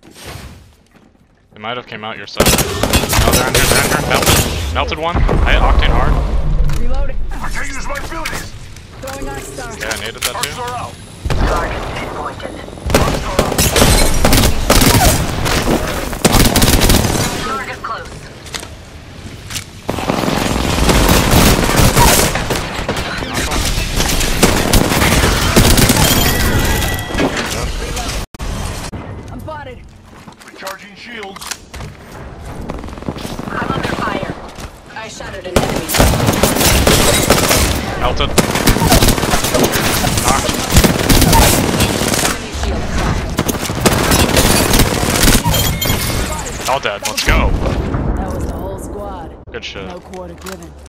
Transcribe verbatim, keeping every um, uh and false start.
They might have came out your side. Oh, they're under, they're under. Melted. Melted one. I hit Octane hard. Reloading. I can't use my abilities. Throwing Ice Star. Yeah, I needed that Arcs too. are out. Target pinpointed. Arcs are out. Target close. I'm spotted. Recharging shields. I'm under fire. I shattered an enemy. Melted. Knocked. Enemy shield cracked. All dead. Let's go. That was the whole squad. Good shit. No quarter given.